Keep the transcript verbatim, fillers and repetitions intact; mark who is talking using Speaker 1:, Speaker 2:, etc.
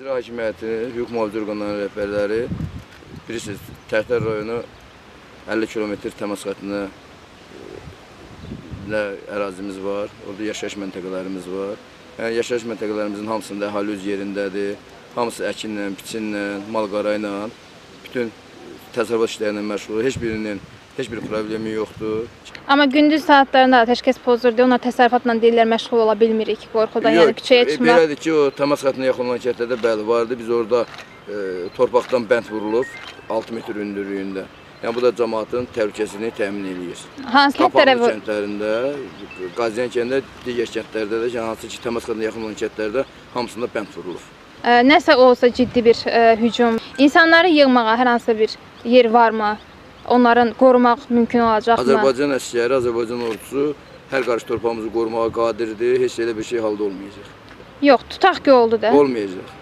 Speaker 1: İcra hakimiyyəti, hüquq mühafizə orqanlarının rəhbərləri bilirsiniz, Tərtər rayonu əlli kilometr təmas xəttinə ərazimiz var, orada yaşayış məntəqələrimiz var. Yəni, yaşayış məntəqələrimizin hamısında əhali öz yerindədir, hamısı əkinlə, biçinlə, malqara ilə, bütün təsərrüfat işlərlə məşğul, heç birinin heç bir problemi yoxdur.
Speaker 2: Amma gündüz saatlarında atəşkəs pozurdu, onlar təsərrüfatla deyirlər məşğul ola bilmirik qorxudan, yəni küçəyə çıxmaq.
Speaker 1: Belədir ki, o təmas xəttinə yaxın olan kəndlərdə bəli vardı, biz orada e, torpaqdan bənd vurulub altı metr hündürlüyündə. Yəni, bu da cəmaatın təhlükəsini təmin edir.
Speaker 2: Hansı kəndlərə
Speaker 1: bu? Kəndlərində, Qaziyan kəndində, digər kəndlərdə də, yəni, hansı ki, təmas xəttinə yaxın olan kəndlərdə hamısında bənd vurulub.
Speaker 2: Ə, nəsə olsa ciddi bir ə, hücum, insanları yığmağa hər hansı bir yer varmı? Onların qorumaq mümkün olacaqmı?
Speaker 1: Azərbaycan əsgəri, Azərbaycan ordusu hər qarşı torpağımızı qorumağa qadirdir, heç elə bir şey halda olmayacaq.
Speaker 2: Yox, tutaq ki, oldu da.
Speaker 1: Olmayacaq.